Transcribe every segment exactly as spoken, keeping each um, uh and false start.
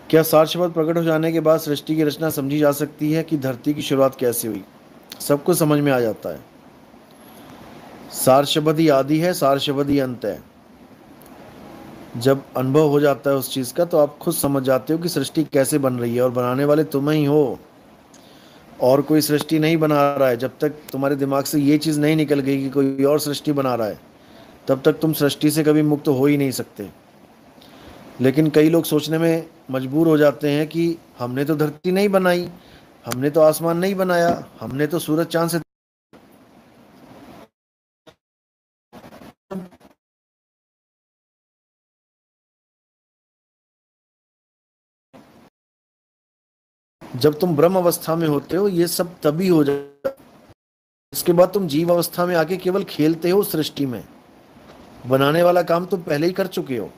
क्या सार शब्द प्रकट हो जाने के बाद सृष्टि की रचना समझी जा सकती है कि धरती की शुरुआत कैसे हुई? सब कुछ समझ में आ जाता है। सार शब्द ही आदि है, सार शब्द ही अंत है। जब अनुभव हो जाता है उस चीज का तो आप खुद समझ जाते हो कि सृष्टि कैसे बन रही है, और बनाने वाले तुम ही हो, और कोई सृष्टि नहीं बना रहा है। जब तक तुम्हारे दिमाग से ये चीज नहीं निकल गई कि कोई और सृष्टि बना रहा है, तब तक तुम सृष्टि से कभी मुक्त हो ही नहीं सकते। लेकिन कई लोग सोचने में मजबूर हो जाते हैं कि हमने तो धरती नहीं बनाई, हमने तो आसमान नहीं बनाया, हमने तो सूरज चांद से। जब तुम ब्रह्म अवस्था में होते हो ये सब तभी हो जाता है। इसके बाद तुम जीव अवस्था में आके केवल खेलते हो सृष्टि में। बनाने वाला काम तुम पहले ही कर चुके हो।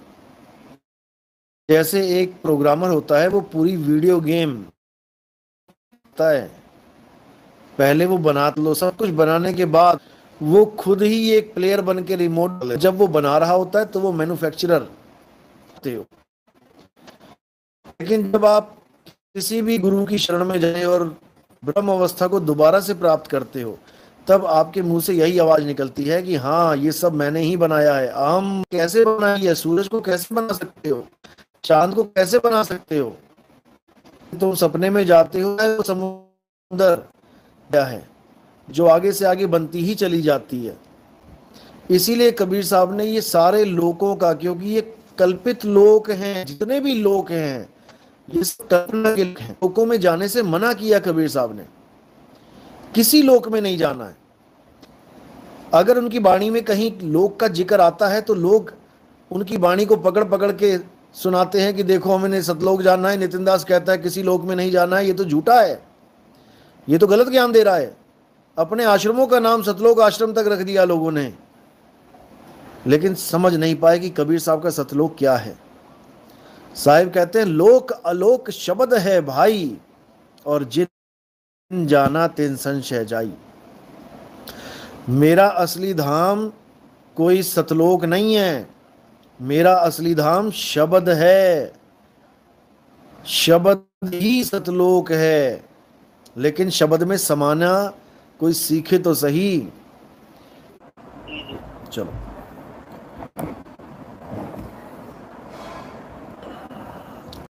जैसे एक प्रोग्रामर होता है, वो पूरी वीडियो गेम होता है, पहले वो बना लो, सब कुछ बनाने के बाद वो खुद ही एक प्लेयर बन के रिमोट, जब वो बना रहा होता है तो वो मैन्युफैक्चरर होते हो। लेकिन जब आप किसी भी गुरु की शरण में जाए और ब्रह्म अवस्था को दोबारा से प्राप्त करते हो, तब आपके मुंह से यही आवाज निकलती है कि हाँ, ये सब मैंने ही बनाया है। आम कैसे बनाई है? सूरज को कैसे बना सकते हो? चांद को कैसे बना सकते हो? तुम सपने में जाते हो, वो समुंदर क्या है जो आगे से आगे बनती ही चली जाती है। इसीलिए कबीर साहब ने ये सारे लोकों का, क्योंकि ये कल्पित लोक हैं, जितने भी लोक हैं ये सब कल्पना के हैं, लोकों में जाने से मना किया कबीर साहब ने। किसी लोक में नहीं जाना है। अगर उनकी वाणी में कहीं लोक का जिक्र आता है तो लोग उनकी वाणी को पकड़ पकड़ के सुनाते हैं कि देखो हमें सतलोक जाना है। नितिन दास कहता है किसी लोक में नहीं जाना है, ये तो झूठा है, ये तो गलत ज्ञान दे रहा है। अपने आश्रमों का नाम सतलोक आश्रम तक रख दिया लोगों ने, लेकिन समझ नहीं पाए कि कबीर साहब का सतलोक क्या है। साहिब कहते हैं लोक अलोक शब्द है भाई, और जिन जाना तिन संशय जाई। मेरा असली धाम कोई सतलोक नहीं है, मेरा असली धाम शब्द है। शब्द ही सतलोक है, लेकिन शब्द में समाना कोई सीखे तो सही। चलो।